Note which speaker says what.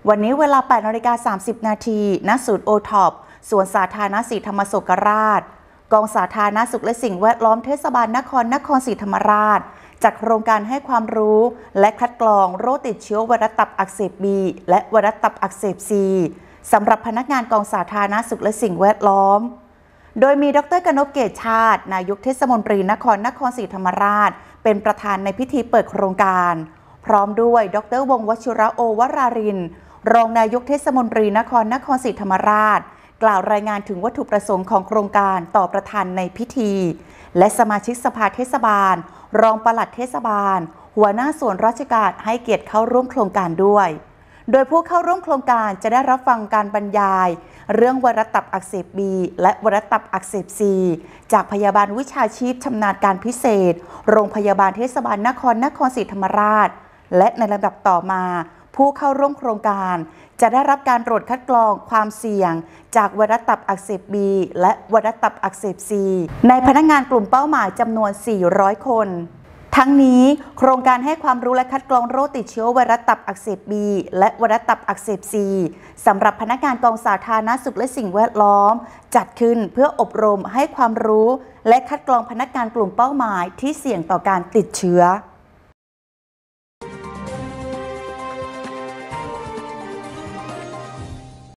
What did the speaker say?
Speaker 1: วันนี้เวลา 8:30 น.ณ ศูนย์โอท็อปสวนสาธารณศรีธรรมโศกราชกองสาธารณสุขและสิ่งแวดล้อมเทศบาลนครศรีธรรมราชจัดโครงการให้ความรู้และคัดกรองโรคติดเชื้อไวรัสตับอักเสบ B และไวรัสตับอักเสบ C สำหรับพนักงานกองสาธารณสุขและสิ่งแวดล้อมโดยมีดร.กนกเกษชาตินายกเทศมนตรีนครศรีธรรมราชเป็นประธานในพิธีเปิดโครงการพร้อมด้วยดร.วงศ์วชิระโอวรารินทร์รองนายกเทศมนตรีนครศรีธรรมราชกล่าวรายงานถึงวัตถุประสงค์ของโครงการต่อประธานในพิธีและสมาชิกสภาเทศบาลรองปลัดเทศบาลหัวหน้าส่วนราชการให้เกียรติเข้าร่วมโครงการด้วยโดยผู้เข้าร่วมโครงการจะได้รับฟังการบรรยายเรื่องไวรัสตับอักเสบ B และไวรัสตับอักเสบ C จากพยาบาลวิชาชีพชำนาญการพิเศษโรงพยาบาลเทศบาลนครศรีธรรมราชและในลำดับต่อมาผู้เข้าร่วมโครงการจะได้รับการตรวจคัดกรองความเสี่ยงจากไวรัสตับอักเสบ B และไวรัสตับอักเสบ C ในพนักงานกลุ่มเป้าหมายจำนวน 400 คนทั้งนี้โครงการให้ความรู้และคัดกรองโรคติดเชื้อไวรัสตับอักเสบ B และไวรัสตับอักเสบ C สำหรับพนักงานกองสาธารณสุขและสิ่งแวดล้อมจัดขึ้นเพื่ออบรมให้ความรู้และคัดกรองพนักงานกลุ่มเป้าหมายที่เสี่ยงต่อการติดเชื้อ